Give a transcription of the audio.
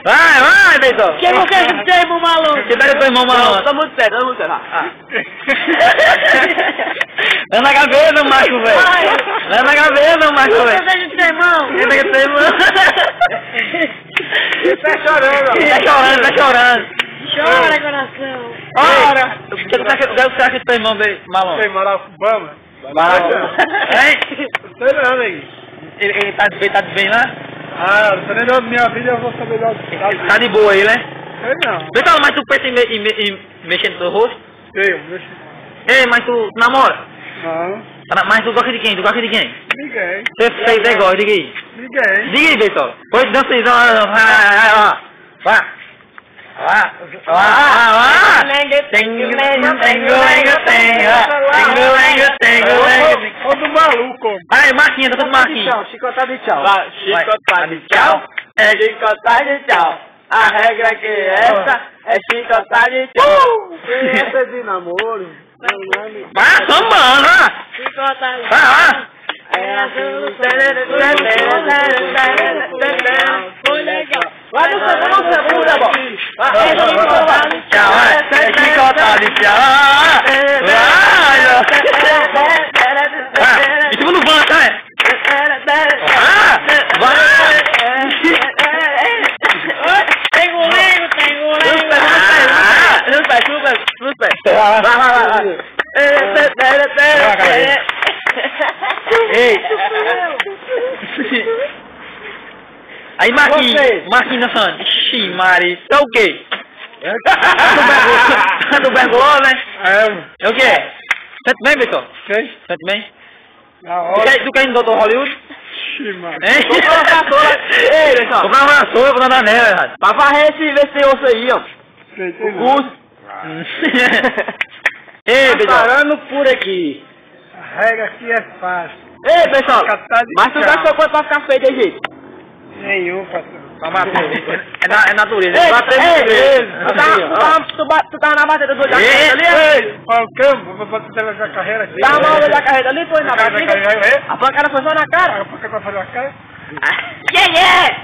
Vai, pessoal. Quem não quer que tem, maluco? Você tá com o irmão maluco? Tá muito sério, tá muito sério. Vai na cabeça, Marco, velho. Vai na cabeça, Marco, velho. Quem tem que ter, irmão? Quem tem que ter, irmão? Tá chorando, Tá chorando. Chora, coração. Ora! O que você acha que teu irmão veio, maluco? Tem moral com Bama? Hein? Sei não, aí. Ele tá bem lá? Ah, não sei nem da minha vida, eu vou saber da Tá de boa aí, né? Sei não. Pessoal, mas tu pensa em mexer no teu rosto? Eu, deixa. Ei, mas tu namora? Não. Mas tu gosta de quem? Ninguém. Você gosta de quem? Ninguém. Diga aí, pessoal. Pois dança aí, vai. Ô do maluco. Vai, Marquinhos, tá tudo Marquinhos. Chicota de tchau. Chicota de tchau. É chicota de tchau. A regra que essa é chicota de tchau. Essa é de namoro. Vai, sambando, Chicota aí. vai. Foi legal. Vai no segundo, tá bom. Tchau, é chicota de tchau. Vai, e tu não vai, tá? Vai. Tem goleiro. Super. Vai. Ei! Aí, Marquinhos dançando. Ixi, Mari, é o quê? Tá do bergoló, né? É o quê? Sente bem, pessoal? Sente bem? Tu quer ir no Dr. Hollywood? Ixi, mano. Hein? Ei, pessoal. Vou comprar uma vassoura pra andar nela, errado. Pra varrer esse, ver se tem osso aí, ó. O Gus. Ei, pessoal. Parando por aqui. A regra aqui é fácil. Ei, pessoal. Mas tu gastou quanto pra ficar feio de jeito? Nenhum, patrão. É natureza. Ei, tu tava na batida do olho da carreta ali? Olha o campo, vou botar a carreira aqui. Tava na olho da carreta ali, foi na batida? A pancada foi só na cara? A pancada vai fazer a cara? Yeah!